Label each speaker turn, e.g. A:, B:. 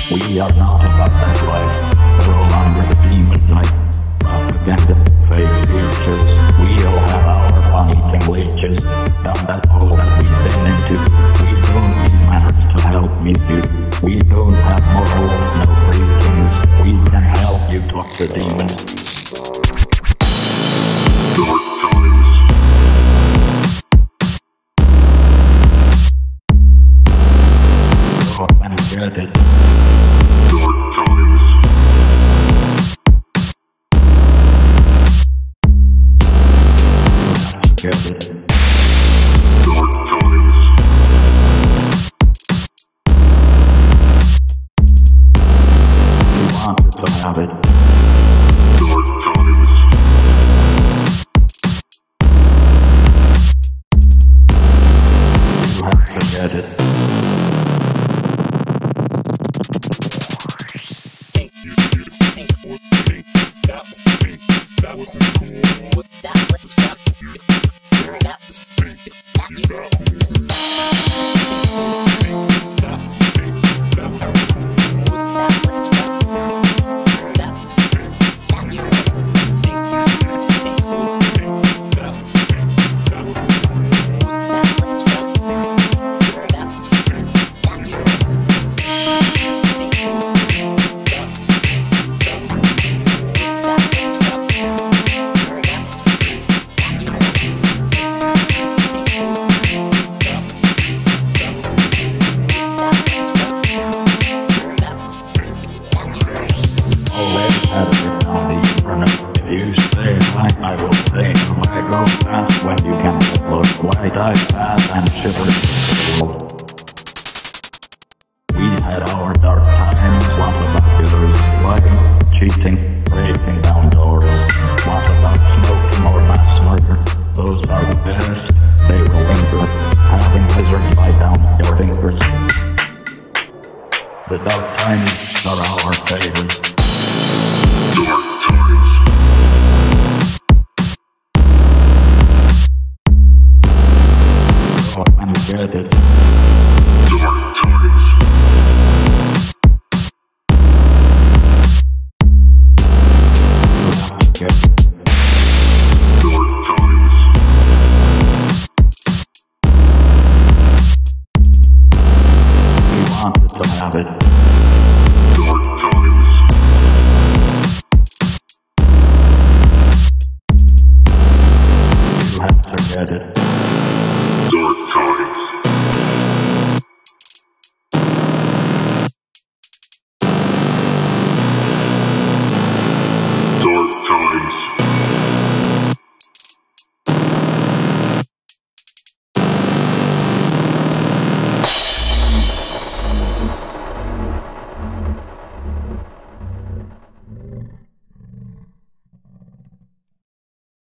A: We are not about that life. No longer the demon type. Propaganda, fake futures. We all have our fun-eating leeches. Down that hole that we've been into. We don't need manners to help me do. We don't have morals, no preachings. We can help you talk to demons. Dark times. Oh, and get it. Dark times. Get it. Dark times. We wanted to have it. Dark times. You have to get it. That was cool. That was tough. That was I will say, why go fast when you can look? Why die fast and shiver? We had our dark times. What about killers? Lying, cheating, breaking down doors? What about smoking or mass murder? Those are the best. They will linger, having lizards bite down your fingers. The dark times are our favorites. Dark times. Oh, and get it. Dark times. Get it. Dark times. We wanted to have it.